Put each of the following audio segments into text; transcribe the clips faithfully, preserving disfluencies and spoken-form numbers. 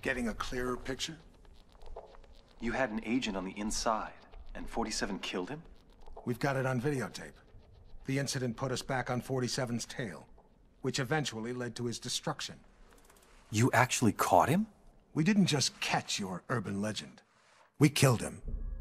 Getting a clearer picture? You had an agent on the inside, and forty-seven killed him? We've got it on videotape. The incident put us back on forty-seven's tail, which eventually led to his destruction. You actually caught him? We didn't just catch your urban legend. We killed him.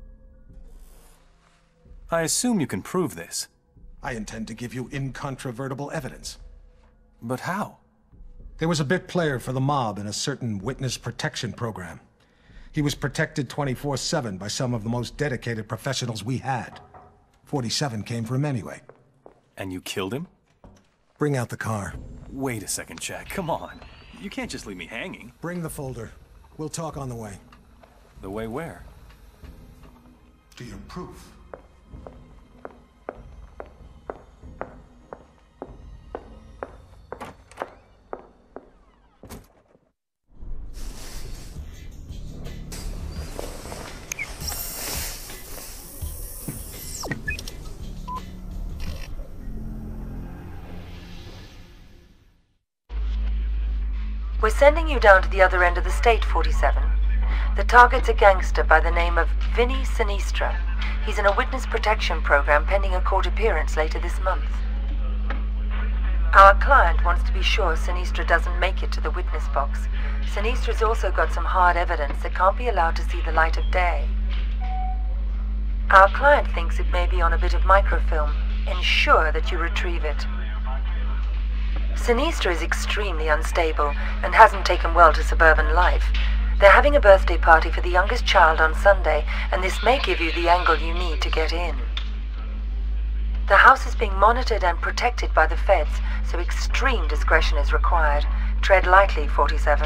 I assume you can prove this. I intend to give you incontrovertible evidence. But how? There was a bit player for the mob in a certain witness protection program. He was protected twenty-four seven by some of the most dedicated professionals we had. forty-seven came for him anyway. And you killed him? Bring out the car. Wait a second, Jack. Come on. You can't just leave me hanging. Bring the folder. We'll talk on the way. The way where? To your proof. We're sending you down to the other end of the state, forty-seven. The target's a gangster by the name of Vinnie Sinistra. He's in a witness protection program pending a court appearance later this month. Our client wants to be sure Sinistra doesn't make it to the witness box. Sinistra's also got some hard evidence that can't be allowed to see the light of day. Our client thinks it may be on a bit of microfilm. Ensure that you retrieve it. Sinistra is extremely unstable and hasn't taken well to suburban life. They're having a birthday party for the youngest child on Sunday, and this may give you the angle you need to get in. The house is being monitored and protected by the feds, so extreme discretion is required. Tread lightly, forty-seven.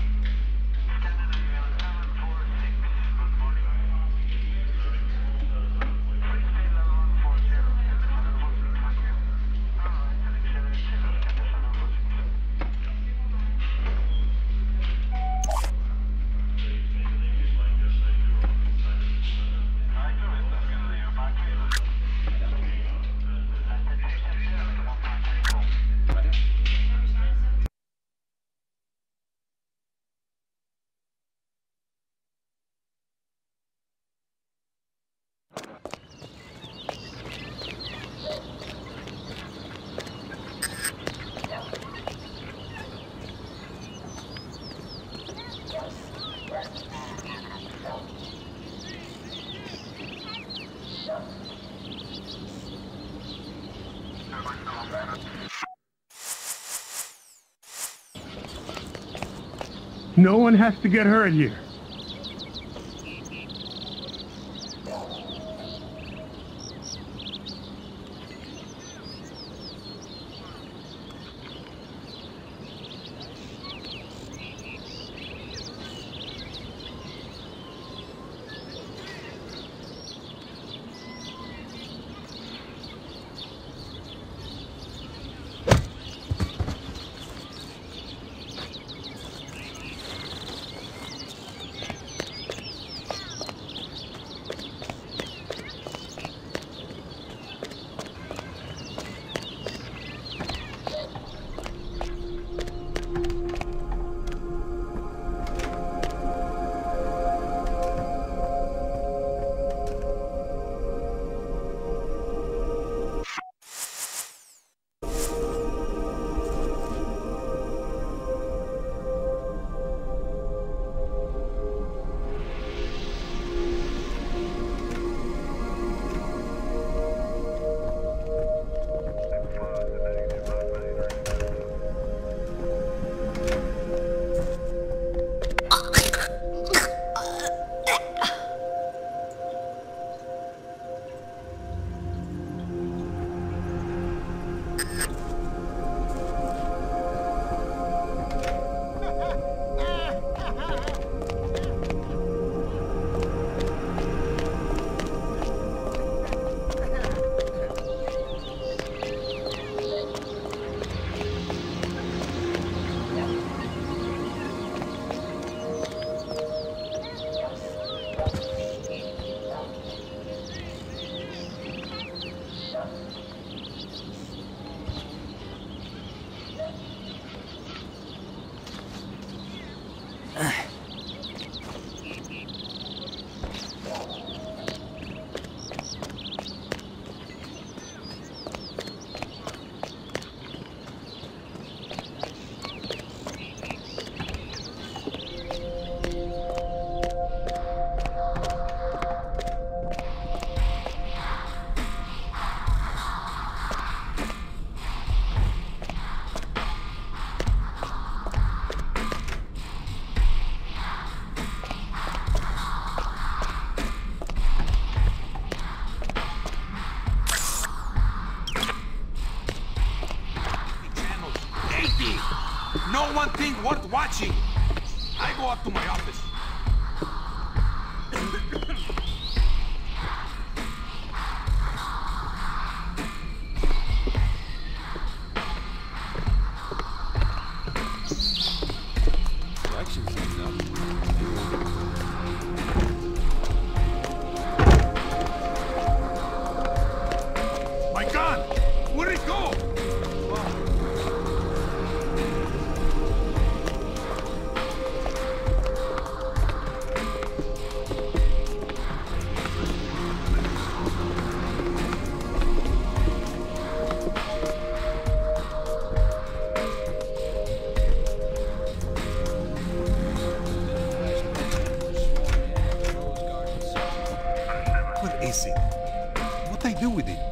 No one has to get hurt here. empty. No one thing worth watching. I go up to my office. My gun! Where'd it go? Where is it? What I do with it?